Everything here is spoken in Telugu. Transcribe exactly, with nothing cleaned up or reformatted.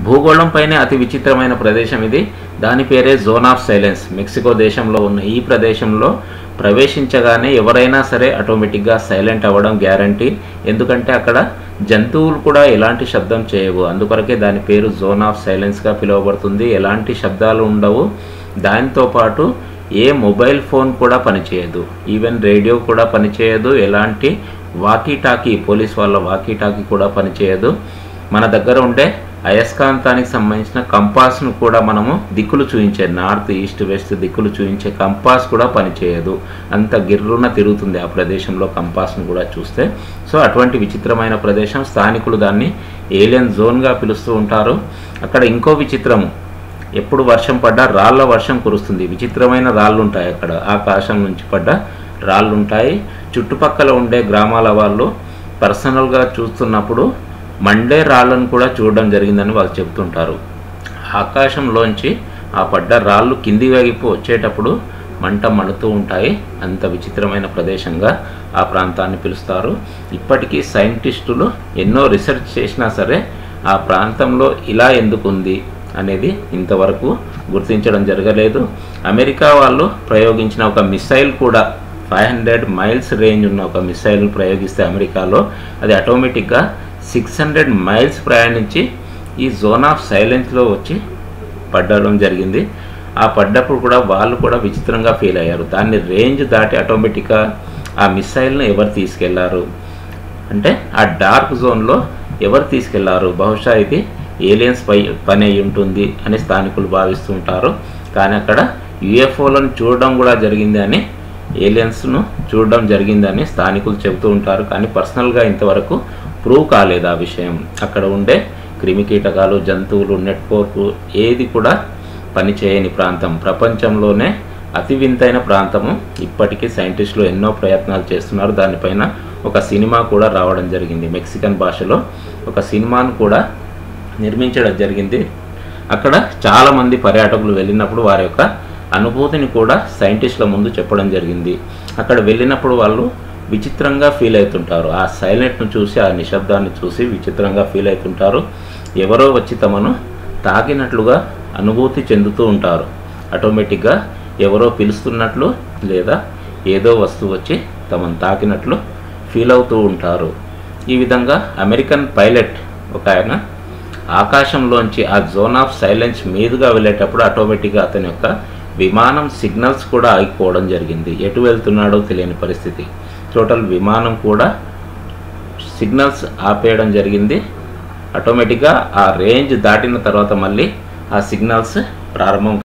భూగోళంపైనే అతి విచిత్రమైన ప్రదేశం ఇది. దాని పేరే జోన్ ఆఫ్ సైలెన్స్. మెక్సికో దేశంలో ఉన్న ఈ ప్రదేశంలో ప్రవేశించగానే ఎవరైనా సరే ఆటోమేటిక్గా సైలెంట్ అవ్వడం గ్యారంటీ. ఎందుకంటే అక్కడ జంతువులు కూడా ఎలాంటి శబ్దం చేయవు. అందుకొరకే దాని పేరు జోన్ ఆఫ్ సైలెన్స్గా పిలువబడుతుంది. ఎలాంటి శబ్దాలు ఉండవు. దాంతోపాటు ఏ మొబైల్ ఫోన్ కూడా పనిచేయదు. ఈవెన్ రేడియో కూడా పనిచేయదు. ఎలాంటి వాకీ టాకీ, పోలీస్ వాళ్ళ వాకీ టాకీ కూడా పనిచేయదు. మన దగ్గర ఉండే అయస్కాంతానికి సంబంధించిన కంపాస్ను కూడా మనము దిక్కులు చూయించే, నార్త్ ఈస్ట్ వెస్ట్ దిక్కులు చూయించే కంపాస్ కూడా పనిచేయదు. అంత గిర్రున తిరుగుతుంది ఆ ప్రదేశంలో కంపాస్ను కూడా చూస్తే. సో అటువంటి విచిత్రమైన ప్రదేశం. స్థానికులు దాన్ని ఏలియన్ జోన్గా పిలుస్తూ ఉంటారు. అక్కడ ఇంకో విచిత్రము, ఎప్పుడు వర్షం పడ్డా రాళ్ళ వర్షం కురుస్తుంది. విచిత్రమైన రాళ్ళు ఉంటాయి అక్కడ. ఆకాశం నుంచి పడ్డ రాళ్ళు ఉంటాయి. చుట్టుపక్కల ఉండే గ్రామాల వాళ్ళు పర్సనల్గా చూస్తున్నప్పుడు మండే రాళ్ళను కూడా చూడడం జరిగిందని వాళ్ళు చెప్తుంటారు. ఆకాశంలోంచి ఆ పడ్డ రాళ్ళు కింది వైపు వచ్చేటప్పుడు మంట మండుతూ ఉంటాయి. అంత విచిత్రమైన ప్రదేశంగా ఆ ప్రాంతాన్ని పిలుస్తారు. ఇప్పటికీ సైంటిస్టులు ఎన్నో రీసెర్చ్ చేసినా సరే ఆ ప్రాంతంలో ఇలా ఎందుకు ఉంది అనేది ఇంతవరకు గుర్తించడం జరగలేదు. అమెరికా వాళ్ళు ప్రయోగించిన ఒక మిసైల్ కూడా ఫైవ్ హండ్రెడ్ మైల్స్ రేంజ్ ఉన్న ఒక మిసైల్ను ప్రయోగిస్తే అమెరికాలో అది ఆటోమేటిక్గా సిక్స్ హండ్రెడ్ మైల్స్ ప్రయాణించి ఈ జోన్ ఆఫ్ సైలెన్స్లో వచ్చి పడడం జరిగింది. ఆ పడ్డప్పుడు కూడా వాళ్ళు కూడా విచిత్రంగా ఫీల్ అయ్యారు. దాన్ని రేంజ్ దాటి ఆటోమేటిక్గా ఆ మిసైల్ను ఎవరు తీసుకెళ్లారు అంటే ఆ డార్క్ జోన్లో ఎవరు తీసుకెళ్లారు, బహుశా ఇది ఏలియన్స్ పై పని అయి ఉంటుంది అని స్థానికులు భావిస్తూ ఉంటారు. కానీ అక్కడ యూఎఫ్ఓలను చూడడం కూడా జరిగింది అని, ఏలియన్స్ను చూడడం జరిగిందని స్థానికులు చెబుతూ ఉంటారు. కానీ పర్సనల్గా ఇంతవరకు ప్రూవ్ కాలేదు ఆ విషయం. అక్కడ ఉండే క్రిమికీటకాలు, జంతువులు, నెట్వర్క్ ఏది కూడా పనిచేయని ప్రాంతం. ప్రపంచంలోనే అతి వింతైన ప్రాంతము. ఇప్పటికీ సైంటిస్టులు ఎన్నో ప్రయత్నాలు చేస్తున్నారు. దానిపైన ఒక సినిమా కూడా రావడం జరిగింది. మెక్సికన్ భాషలో ఒక సినిమాను కూడా నిర్మించడం జరిగింది. అక్కడ చాలామంది పర్యాటకులు వెళ్ళినప్పుడు వారి యొక్క అనుభూతిని కూడా సైంటిస్టుల ముందు చెప్పడం జరిగింది. అక్కడ వెళ్ళినప్పుడు వాళ్ళు విచిత్రంగా ఫీల్ అవుతుంటారు. ఆ సైలెంట్ను చూసి, ఆ నిశ్శబ్దాన్ని చూసి విచిత్రంగా ఫీల్ అవుతుంటారు. ఎవరో వచ్చి తమను తాకినట్లుగా అనుభూతి చెందుతూ ఉంటారు. ఆటోమేటిక్గా ఎవరో పిలుస్తున్నట్లు లేదా ఏదో వస్తువు వచ్చి తమను తాకినట్లు ఫీల్ అవుతూ ఉంటారు. ఈ విధంగా అమెరికన్ పైలట్ ఒక ఆయన ఆకాశంలోంచి ఆ జోన్ ఆఫ్ సైలెన్స్ మీదుగా వెళ్ళేటప్పుడు ఆటోమేటిక్గా అతని యొక్క విమానం సిగ్నల్స్ కూడా ఆగిపోవడం జరిగింది. ఎటు వెళ్తున్నాడో తెలియని పరిస్థితి. టోటల్ విమానం కూడా సిగ్నల్స్ ఆపేయడం జరిగింది. ఆటోమేటిక్గా ఆ రేంజ్ దాటిన తర్వాత మళ్ళీ ఆ సిగ్నల్స్ ప్రారంభం